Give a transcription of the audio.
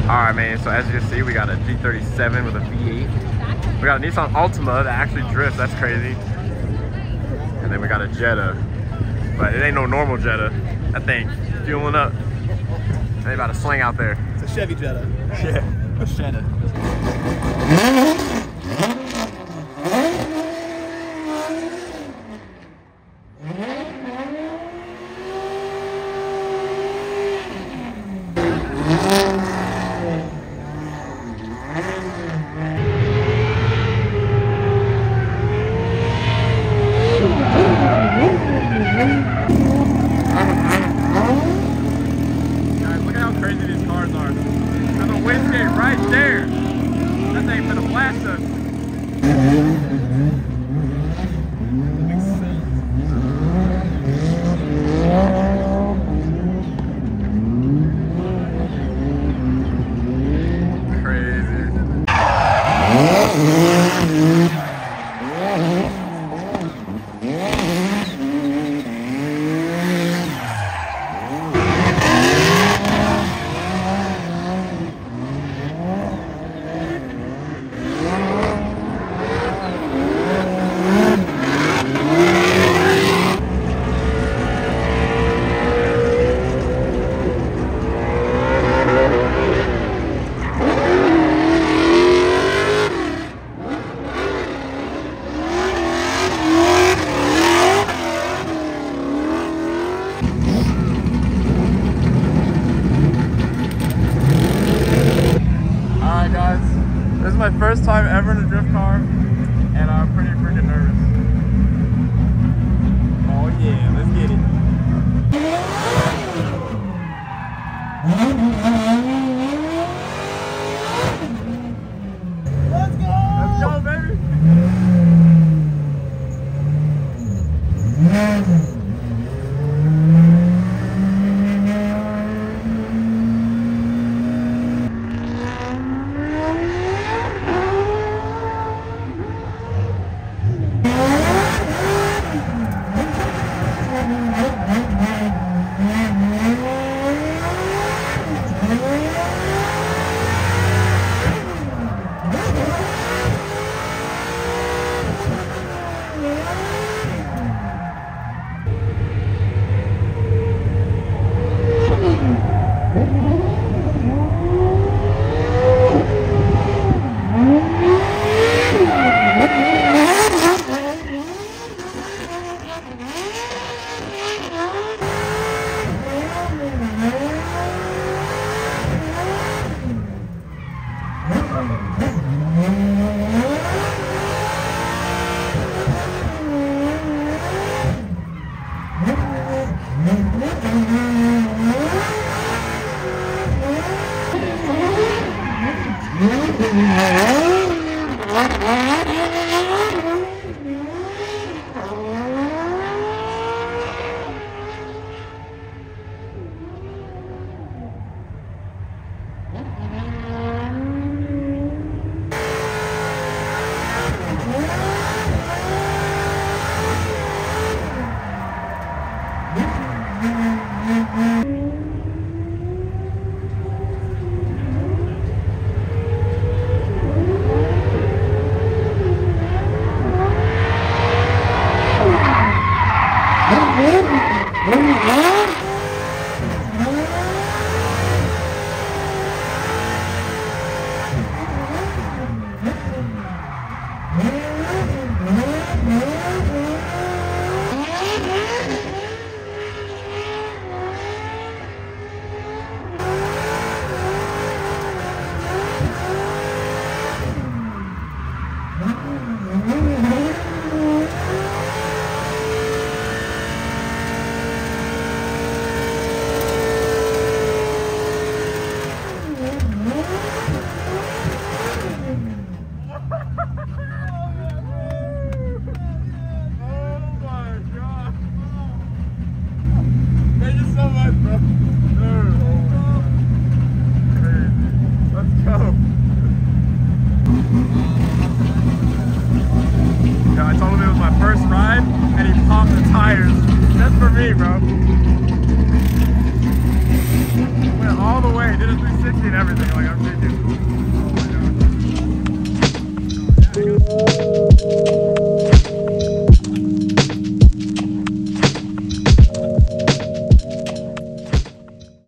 Alright, man, so as you can see, we got a G37 with a V8. We got a Nissan Altima that actually drifts, that's crazy. And then we got a Jetta. But it ain't no normal Jetta. That thing fueling up. They about to sling out there. It's a Chevy Jetta. Yeah, a Jetta. Right there. That thing finna blast us. This is my first time ever in a drift car, and I'm pretty freaking nervous. Oh yeah, let's get it. Let's go! Let's go, baby! I told him it was my first ride, and he popped the tires. That's for me, bro.